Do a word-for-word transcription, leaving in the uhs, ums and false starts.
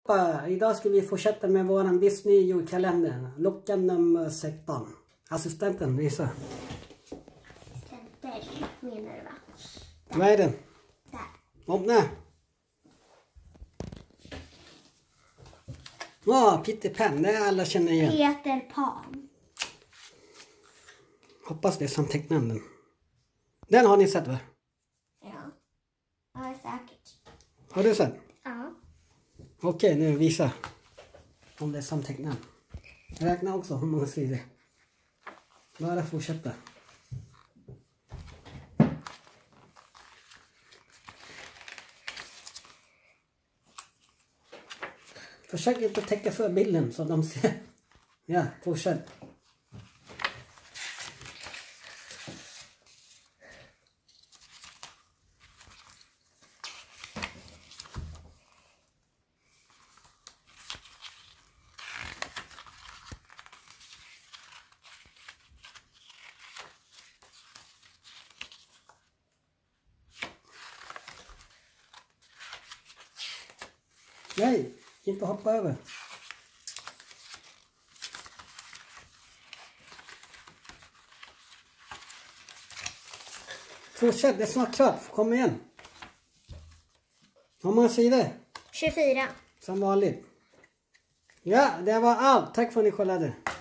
Idag ska vi fortsätta med våran Disney julkalender. Lucka nummer sexton. Assistenten, visa. Assistenter menar du va? Där. Vad är den? Där. Öppna. Ja, oh, Peter Pan, det alla känner igen. Peter Pan. Hoppas det är som tecknanden. Den har ni sett va? Ja. Ja, säkert. Har du sett? Ja. Okej, nu visa. Om det är som tecknad. Räkna också hur många sidor. Bara fortsätta. Försök inte täcka för bilden så de ser. Ja, fortsätt. Nej, inte hoppa över. Fortsätt, det är snart klart. Kom igen. Hur många sidor? tjugofyra. Som vanligt. Ja, det var allt. Tack för att ni kollade.